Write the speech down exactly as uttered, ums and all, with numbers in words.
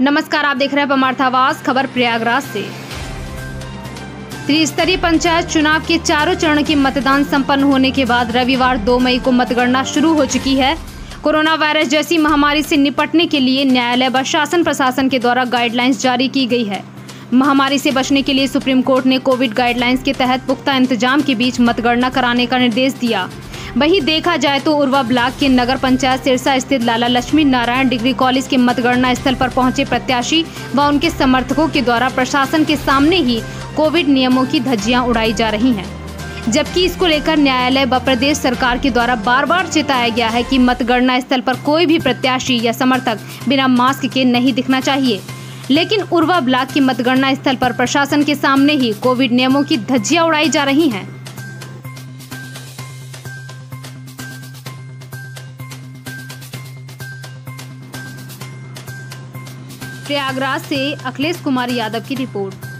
नमस्कार, आप देख रहे हैं परमार्थावास। खबर प्रयागराज से। त्रिस्तरीय पंचायत चुनाव के चारों चरण की मतदान संपन्न होने के बाद रविवार दो मई को मतगणना शुरू हो चुकी है। कोरोना वायरस जैसी महामारी से निपटने के लिए न्यायालय व शासन प्रशासन के द्वारा गाइडलाइंस जारी की गई है। महामारी से बचने के लिए सुप्रीम कोर्ट ने कोविड गाइडलाइंस के तहत पुख्ता इंतजाम के बीच मतगणना कराने का निर्देश दिया। वहीं देखा जाए तो उर्वा ब्लॉक के नगर पंचायत सिरसा स्थित लाला लक्ष्मी नारायण डिग्री कॉलेज के मतगणना स्थल पर पहुंचे प्रत्याशी व उनके समर्थकों के द्वारा प्रशासन के सामने ही कोविड नियमों की धज्जियां उड़ाई जा रही हैं, जबकि इसको लेकर न्यायालय व प्रदेश सरकार के द्वारा बार बार चेताया गया है कि मतगणना स्थल पर कोई भी प्रत्याशी या समर्थक बिना मास्क के नहीं दिखना चाहिए। लेकिन उर्वा ब्लॉक की मतगणना स्थल पर प्रशासन के सामने ही कोविड नियमों की धज्जियां उड़ाई जा रही हैं। प्रयागराज से अखिलेश कुमार यादव की रिपोर्ट।